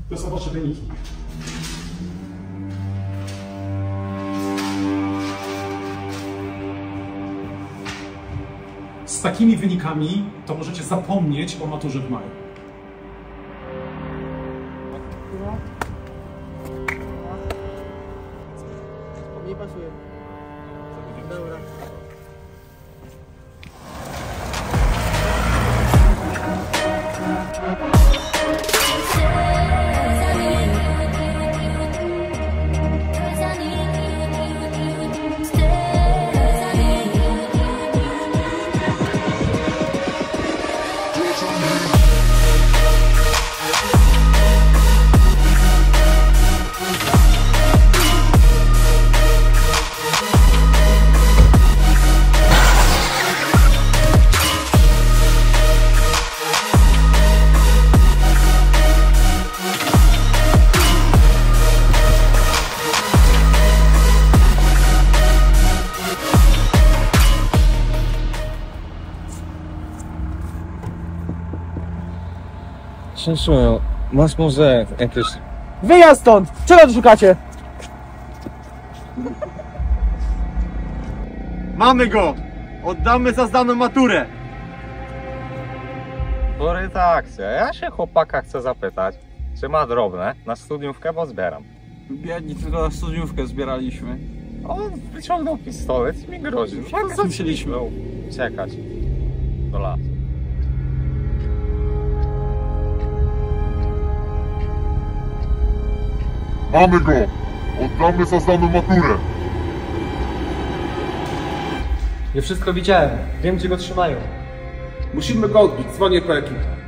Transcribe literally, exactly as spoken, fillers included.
To są wasze wyniki. Z takimi wynikami to możecie zapomnieć o maturze w maju. Nie pasuje. Dobra. Szynszu, masz może jakieś... Wyjazd stąd! Czego tu szukacie? Mamy go! Oddamy za zdaną maturę! Boryta akcja. Ja się chłopaka chcę zapytać, czy ma drobne na studniówkę, bo zbieram. Biedni tylko na studniówkę zbieraliśmy. On wyciągnął pistolet i mi groził. Jak No, musieliśmy uciekać do lasu. Mamy go! Oddamy za zdaną maturę! Ja wszystko widziałem. Wiem, gdzie go trzymają. Musimy go odbić. Dzwonię po ekipę.